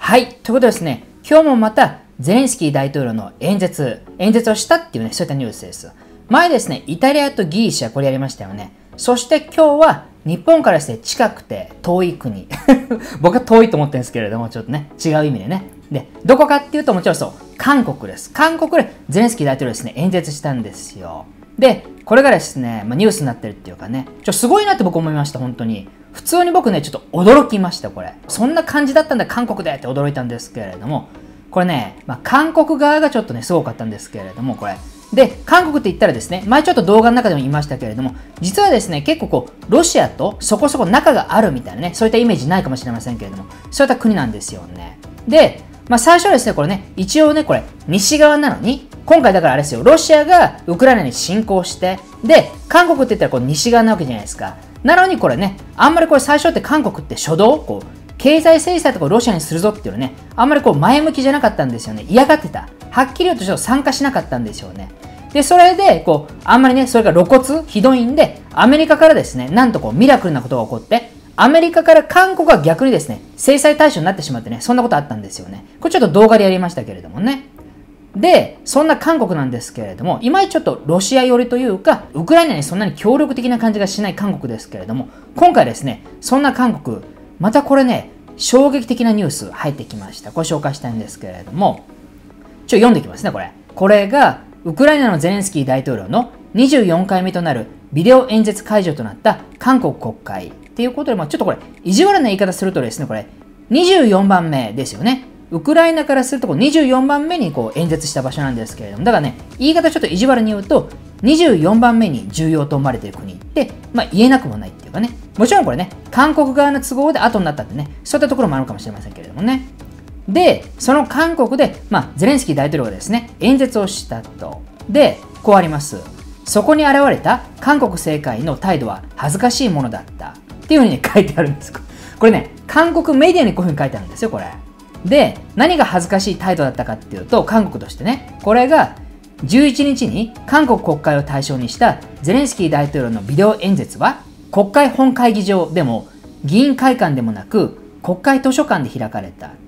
はい。ということでですね、今日もまたゼレンスキー大統領の演説をしたっていうね、そういったニュースです。前ですね、イタリアとギリシャ、これやりましたよね。そして今日は日本からですね、近くて遠い国。僕は遠いと思ってるんですけれども、ちょっとね、違う意味でね。で、どこかっていうともちろんそう、韓国です。韓国でゼレンスキー大統領ですね、演説したんですよ。で、これがですね、ニュースになってるっていうかね、すごいなって僕思いました、本当に。普通に僕ね、ちょっと驚きました、これ。そんな感じだったんだ、韓国でって驚いたんですけれども、これね、韓国側がちょっとね、すごかったんですけれども、これ。で、韓国って言ったらですね、前ちょっと動画の中でも言いましたけれども、実はですね、結構ロシアとそこそこ仲があるみたいなね、そういったイメージないかもしれませんけれども、そういった国なんですよね。で、最初はですね、これね、一応ね、これ、西側なのに、今回だからあれですよ、ロシアがウクライナに侵攻して、で、韓国って言ったら西側なわけじゃないですか。なのにこれね、あんまりこれ最初って韓国って初動、経済制裁とかロシアにするぞっていうのね、あんまり前向きじゃなかったんですよね。嫌がってた。はっきり言うとちょっと参加しなかったんですよね。で、それで、あんまりね、それが露骨、ひどいんで、アメリカからですね、なんとミラクルなことが起こって、アメリカから韓国が逆にですね、制裁対象になってしまってね、そんなことあったんですよね。これちょっと動画でやりましたけれどもね。で、そんな韓国なんですけれども、いまいちちょっとロシア寄りというか、ウクライナにそんなに協力的な感じがしない韓国ですけれども、今回ですね、そんな韓国、またこれね、衝撃的なニュース入ってきました。これ紹介したいんですけれども、読んでいきますね、これ。これが、ウクライナのゼレンスキー大統領の24回目となるビデオ演説会場となった韓国国会っていうことで、ちょっとこれ、意地悪な言い方するとですね、これ、24番目ですよね。ウクライナからすると24番目に演説した場所なんですけれども、だからね、言い方ちょっと意地悪に言うと、24番目に重要と思われている国って、言えなくもないっていうかね、もちろんこれね、韓国側の都合で後になったってね、そういったところもあるかもしれませんけれどもね。で、その韓国で、ゼレンスキー大統領がですね、演説をしたと。で、こうあります。そこに現れた韓国政界の態度は恥ずかしいものだった。っていうふうに、ね、書いてあるんです。これね、韓国メディアにこういうふうに書いてあるんですよ、これ。で、何が恥ずかしい態度だったかっていうと、韓国としてね、これが11日に韓国国会を対象にしたゼレンスキー大統領のビデオ演説は、国会本会議場でも議員会館でもなく、国会図書館で開かれた。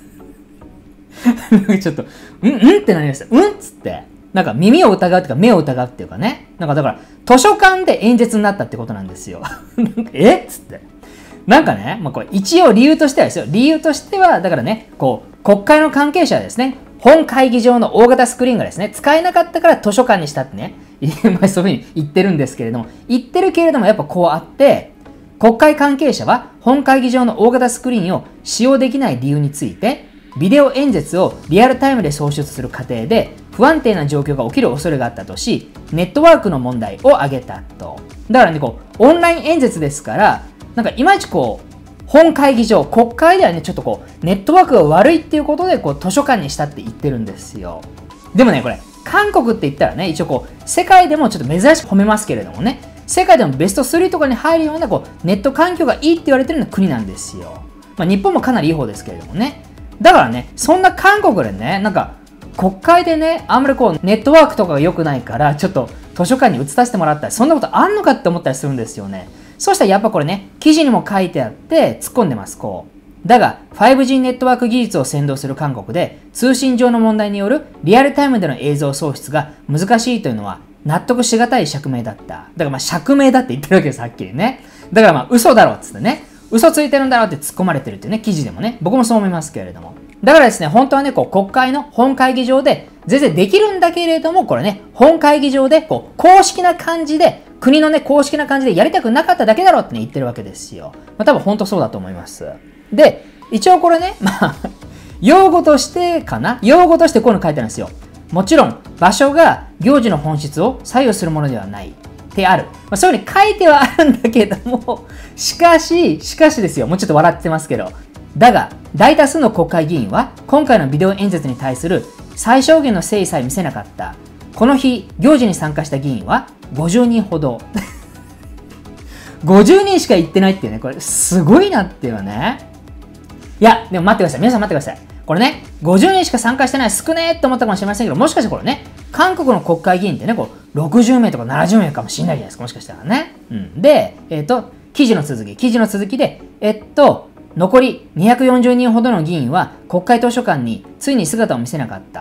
ちょっと、ってなりました。っつって。なんか耳を疑うっていうか目を疑うっていうかね。なんかだから図書館で演説になったってことなんですよ。えっつって。なんかね、これ一応理由としてはですよ。理由としては、だからね、国会の関係者はですね、本会議場の大型スクリーンがですね、使えなかったから図書館にしたってね、そういうふうに言ってるんですけれども、やっぱこうあって、国会関係者は本会議場の大型スクリーンを使用できない理由について、ビデオ演説をリアルタイムで送出する過程で不安定な状況が起きる恐れがあったとし、ネットワークの問題を挙げたと。だからね、オンライン演説ですから、なんかいまいち本会議場、国会ではね、ちょっとネットワークが悪いっていうことで図書館にしたって言ってるんですよ。でもね、これ、韓国って言ったらね、一応世界でもちょっと珍しく褒めますけれどもね、世界でもベスト3とかに入るようなネット環境がいいって言われてるような国なんですよ。日本もかなりいい方ですけれどもね。だからね、そんな韓国でね、なんか国会でね、あんまりネットワークとかが良くないから、ちょっと図書館に移させてもらったり、そんなことあんのかって思ったりするんですよね。そしたらやっぱこれね、記事にも書いてあって突っ込んでます、だが、5G ネットワーク技術を先導する韓国で、通信上の問題によるリアルタイムでの映像送出が難しいというのは、納得しがたい釈明だった。だから釈明だって言ってるわけです、はっきりね。だから嘘だろっつってね。嘘ついてるんだろうって突っ込まれてるっていうね、記事でもね、僕もそう思いますけれども。だからですね、本当はね、国会の本会議場で、全然できるんだけれども、これね、本会議場で、公式な感じで、国のね、公式な感じでやりたくなかっただけだろうってね、言ってるわけですよ。多分本当そうだと思います。で、一応これね、用語としてかな？用語としてこういうの書いてあるんですよ。もちろん、場所が行事の本質を左右するものではない。ってある。そういうふうに書いてはあるんだけども、しかしですよ。もうちょっと笑ってますけど。だが、大多数の国会議員は、今回のビデオ演説に対する最小限の誠意さえ見せなかった。この日、行事に参加した議員は50人ほど。50人しか行ってないっていうね、これすごいなっていうね。いや、でも待ってください。皆さん待ってください。これね、50人しか参加してない少ねえって思ったかもしれませんけど、もしかしてこれね、韓国の国会議員ってね、60名とか70名かもしれないじゃないですか、もしかしたらね。で、記事の続きで、 残り240人ほどの議員は国会図書館についに姿を見せなかった。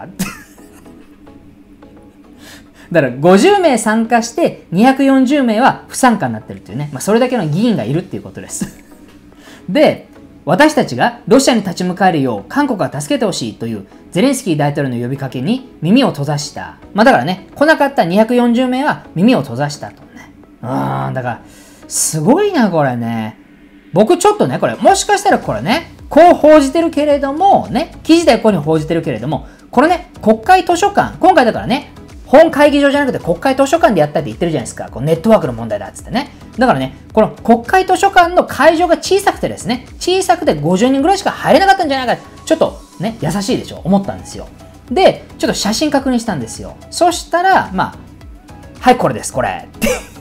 だから50名参加して240名は不参加になってるっていうね、それだけの議員がいるっていうことです。で、私たちがロシアに立ち向かえるよう韓国が助けてほしいというゼレンスキー大統領の呼びかけに耳を閉ざした。だからね、来なかった240名は耳を閉ざしたとね。だから、すごいな、これね。僕ちょっとね、これ、もしかしたらこれね、こう報じてるけれども、ね、記事でこういうふうに報じてるけれども、これね、国会図書館、今回だからね、本会議場じゃなくて国会図書館でやったって言ってるじゃないですか。こうネットワークの問題だっつってね。だからね、この国会図書館の会場が小さくてですね、小さくて50人ぐらいしか入れなかったんじゃないか。ちょっとね、優しいでしょ。思ったんですよ。で、ちょっと写真確認したんですよ。そしたら、はい、これです、これ。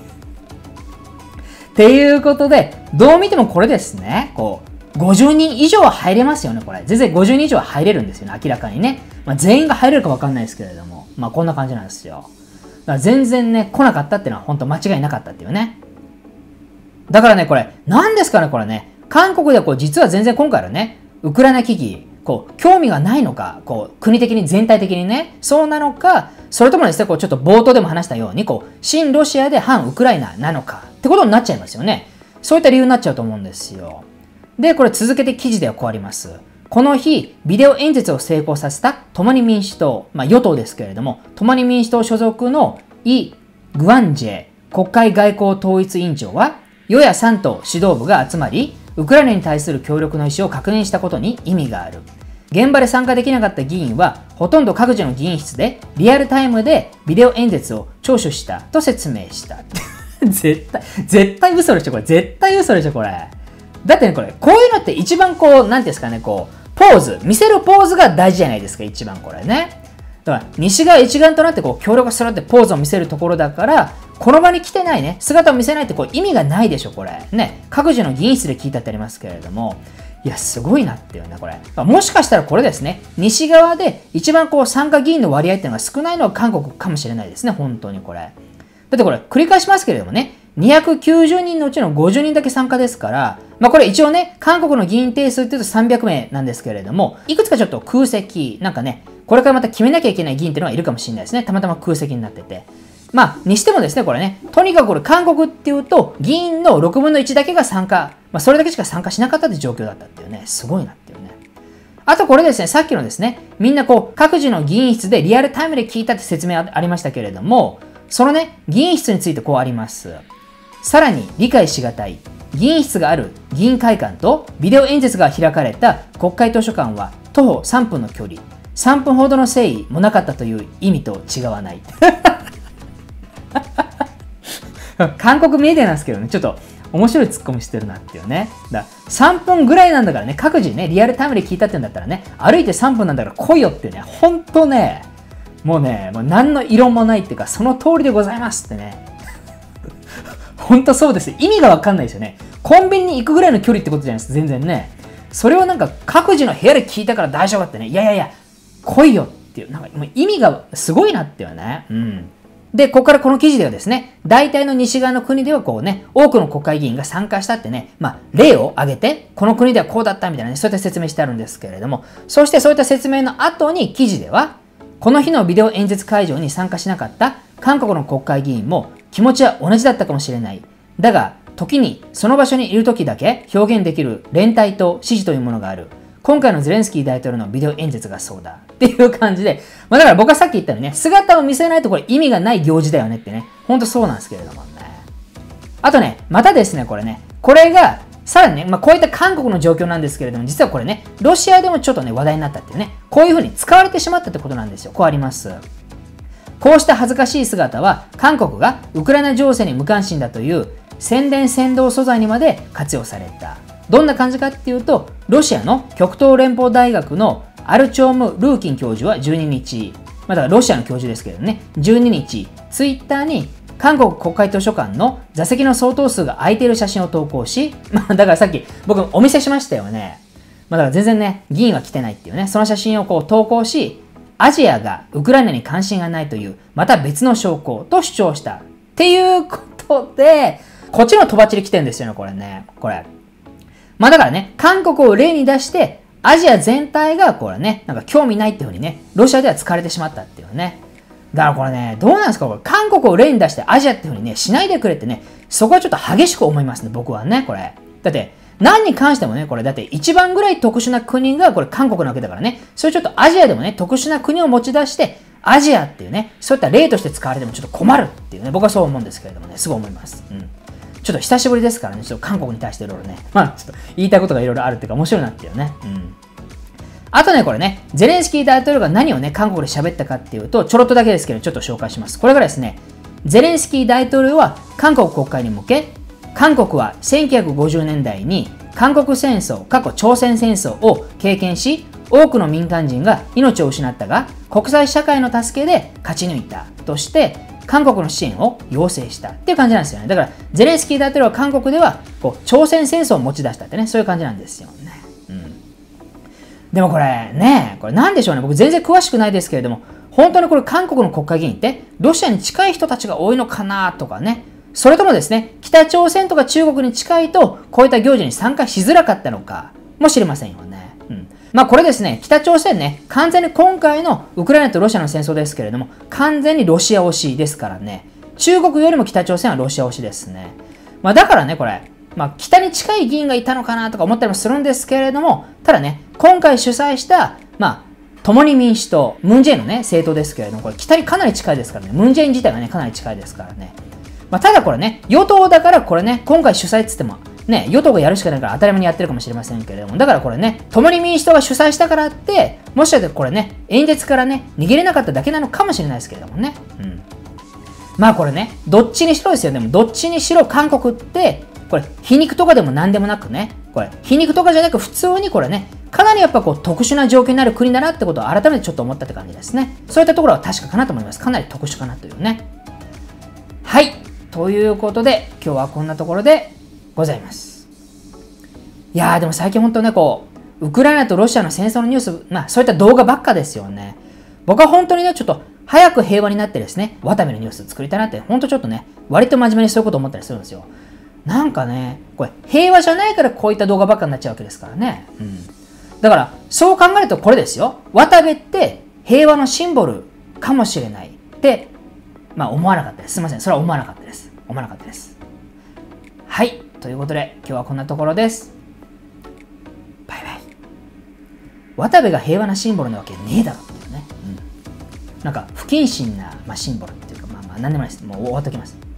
っていうことで、どう見てもこれですね。こう、50人以上は入れますよね、これ。全然50人以上は入れるんですよね、明らかにね。全員が入れるか分かんないですけれども。こんな感じなんですよ。だから全然ね、来なかったっていうのは本当間違いなかったっていうね。だからね、これ、何ですかね、これね。韓国ではこう、実は全然今回のね、ウクライナ危機、こう、興味がないのか、こう、国的に全体的にね、そうなのか、それともですね、こう、ちょっと冒頭でも話したように、こう、親ロシアで反ウクライナなのか、ってことになっちゃいますよね。そういった理由になっちゃうと思うんですよ。で、これ続けて記事ではこうあります。この日、ビデオ演説を成功させた共に民主党、与党ですけれども、共に民主党所属のイ・グアンジェ国会外交統一委員長は、与野3党指導部が集まり、ウクライナに対する協力の意思を確認したことに意味がある。現場で参加できなかった議員は、ほとんど各自の議員室でリアルタイムでビデオ演説を聴取したと説明した。絶対嘘でしょ、これ。絶対嘘でしょ、これ。だってね、これ、こういうのって一番こう、なんていうんですかね、こう、ポーズ、見せるポーズが大事じゃないですか、一番これね。だから、西側一丸となってこう、協力するってポーズを見せるところだから、この場に来てないね、姿を見せないってこう、意味がないでしょ、これ。ね、各自の議員室で聞いたってありますけれども、いや、すごいなっていうね、これ。もしかしたらこれですね、西側で一番こう、参加議員の割合っていうのが少ないのは韓国かもしれないですね、本当にこれ。だってこれ、繰り返しますけれどもね、290人のうちの50人だけ参加ですから、これ一応ね、韓国の議員定数っていうと300名なんですけれども、いくつかちょっと空席、なんかね、これからまた決めなきゃいけない議員っていうのがいるかもしれないですね。たまたま空席になってて。にしてもですね、これね、とにかくこれ韓国っていうと、議員の6分の1だけが参加、それだけしか参加しなかったって状況だったっていうね、すごいなっていうね。あとこれですね、さっきのですね、みんなこう、各自の議員室でリアルタイムで聞いたって説明ありましたけれども、そのね、議員室についてこうあります。さらに理解しがたい。議員室がある議員会館とビデオ演説が開かれた国会図書館は徒歩3分の距離。3分ほどの誠意もなかったという意味と違わない。韓国メディアなんですけどね、ちょっと面白いツッコミしてるなっていうね。だから3分ぐらいなんだからね、各自ね、リアルタイムで聞いたってんだったらね、歩いて3分なんだから来いよってね、ほんとね、もう何の異論もないっていうか、その通りでございますってね。ほんとそうです。意味がわかんないですよね。コンビニに行くぐらいの距離ってことじゃないですか、全然ね。それをなんか各自の部屋で聞いたから大丈夫ってね、いやいやいや、来いよっていう、なんかもう意味がすごいなっていうね。で、ここからこの記事ではですね、大体の西側の国ではこうね、多くの国会議員が参加したってね、例を挙げて、この国ではこうだったみたいなね、そういった説明してあるんですけれども、そしてそういった説明の後に記事では、この日のビデオ演説会場に参加しなかった韓国の国会議員も気持ちは同じだったかもしれない。だが、時にその場所にいる時だけ表現できる連帯と支持というものがある。今回のゼレンスキー大統領のビデオ演説がそうだ。っていう感じで、だから僕はさっき言ったようにね、姿を見せないとこれ意味がない行事だよねってね、ほんとそうなんですけれどもね。あとね、またですね、これね、これが、さらにね、こういった韓国の状況なんですけれども、実はこれね、ロシアでもちょっとね、話題になったっていうね、こういう風に使われてしまったってことなんですよ。こうあります。こうした恥ずかしい姿は、韓国がウクライナ情勢に無関心だという宣伝扇動素材にまで活用された。どんな感じかっていうと、ロシアの極東連邦大学のアルチョーム・ルーキン教授は12日、だからロシアの教授ですけどね、12日、ツイッターに韓国国会図書館の座席の相当数が空いている写真を投稿し、だからさっき僕お見せしましたよね。だから全然ね、議員は来てないっていうね、その写真をこう投稿し、アジアがウクライナに関心がないという、また別の証拠と主張した。っていうことで、こっちのとばっちり来てるんですよね、これね。これ。 まあだからね、韓国を例に出して、アジア全体がこれね、なんか興味ないっていうふうにね、ロシアでは疲れてしまったっていうね。だからこれね、どうなんですかこれ、韓国を例に出してアジアっていうふうにね、しないでくれってね、そこはちょっと激しく思いますね、僕はね、これ。だって、何に関してもね、これ、だって一番ぐらい特殊な国がこれ韓国なわけだからね、それちょっとアジアでもね、特殊な国を持ち出して、アジアっていうね、そういった例として使われてもちょっと困るっていうね、僕はそう思うんですけれどもね、すごい思います。ちょっと久しぶりですからね、ちょっと韓国に対していろいろね、まあちょっと言いたいことがいろいろあるっていうか面白いなっていうね。あとね、これね、ゼレンスキー大統領が何をね、韓国で喋ったかっていうと、ちょろっとだけですけど、ちょっと紹介します。これがですね、ゼレンスキー大統領は韓国国会に向け、韓国は1950年代に韓国戦争、過去朝鮮戦争を経験し、多くの民間人が命を失ったが、国際社会の助けで勝ち抜いたとして、韓国の支援を要請したっていう感じなんですよね。だから、ゼレンスキー大統領は韓国ではこう朝鮮戦争を持ち出したってね、そういう感じなんですよね。でもこれね、これなんでしょうね。僕全然詳しくないですけれども、本当にこれ韓国の国会議員ってロシアに近い人たちが多いのかなとかね。それともですね、北朝鮮とか中国に近いとこういった行事に参加しづらかったのかもしれませんよね。まあこれですね、北朝鮮ね、完全に今回のウクライナとロシアの戦争ですけれども、完全にロシア推しですからね。中国よりも北朝鮮はロシア推しですね。まあだからね、これ、まあ北に近い議員がいたのかなとか思ったりもするんですけれども、ただね、今回主催した、まあ、共に民主党、ムンジェインのね、政党ですけれども、これ北にかなり近いですからね、ムンジェイン自体がね、かなり近いですからね。まあただこれね、与党だからこれね、今回主催っつっても、ね、与党がやるしかないから当たり前にやってるかもしれませんけれども、だからこれね、共に民主党が主催したからって、もしかしたらこれね、演説からね、逃げれなかっただけなのかもしれないですけれどもね。まあこれね、どっちにしろですよ。でもどっちにしろ韓国って、これ皮肉とかでも何でもなくね、これ皮肉とかじゃなく普通にこれね、かなりやっぱこう特殊な状況になる国だなってことを改めてちょっと思ったって感じですね。そういったところは確かかなと思います。かなり特殊かなというね。はい。ということで、今日はこんなところでございます。いやーでも最近本当ね、こう、ウクライナとロシアの戦争のニュース、まあそういった動画ばっかですよね。僕は本当にね、ちょっと早く平和になってですね、ワタミのニュース作りたいなって、本当ちょっとね、割と真面目にそういうこと思ったりするんですよ。なんかね、これ平和じゃないからこういった動画ばっかになっちゃうわけですからね。だから、そう考えるとこれですよ。渡部って平和のシンボルかもしれないって、まあ思わなかったです。すいません。それは思わなかったです。思わなかったです。はい。ということで、今日はこんなところです。バイバイ。渡部が平和なシンボルなわけねえだろっていうね。なんか不謹慎な、シンボルっていうか、なんでもないです。もう終わっときます。